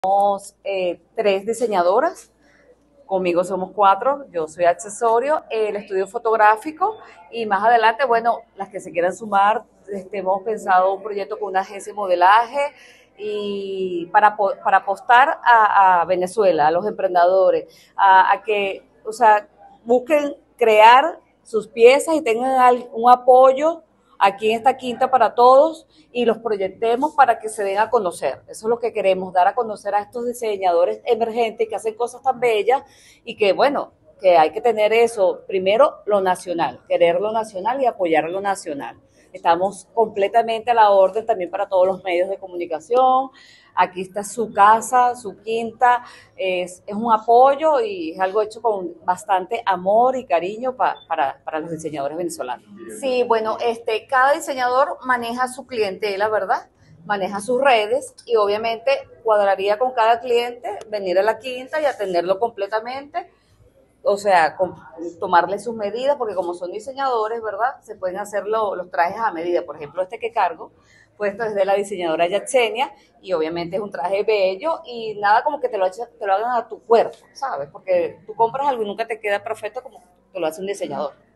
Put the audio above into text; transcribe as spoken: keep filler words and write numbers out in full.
Somos eh, tres diseñadoras, conmigo somos cuatro, yo soy accesorio, el estudio fotográfico y más adelante, bueno, las que se quieran sumar, este, hemos pensado un proyecto con una agencia de modelaje y para, para apostar a, a Venezuela, a los emprendedores, a, a que, o sea, busquen crear sus piezas y tengan un apoyo aquí en esta quinta para todos y los proyectemos para que se den a conocer. Eso es lo que queremos, dar a conocer a estos diseñadores emergentes que hacen cosas tan bellas y que, bueno, que hay que tener eso, primero lo nacional, querer lo nacional y apoyar lo nacional. Estamos completamente a la orden también para todos los medios de comunicación. Aquí está su casa, su quinta, es, es un apoyo y es algo hecho con bastante amor y cariño pa, para, para los diseñadores venezolanos. Sí, bueno, este, cada diseñador maneja su clientela, ¿verdad? Maneja sus redes y obviamente cuadraría con cada cliente venir a la quinta y atenderlo completamente, o sea, con, tomarle sus medidas, porque como son diseñadores, ¿verdad? Se pueden hacer lo, los trajes a medida. Por ejemplo, este que cargo, pues esto es de la diseñadora Yatsenia y obviamente es un traje bello y nada como que te lo, te lo hagan a tu cuerpo, ¿sabes? Porque tú compras algo y nunca te queda perfecto como te lo hace un diseñador.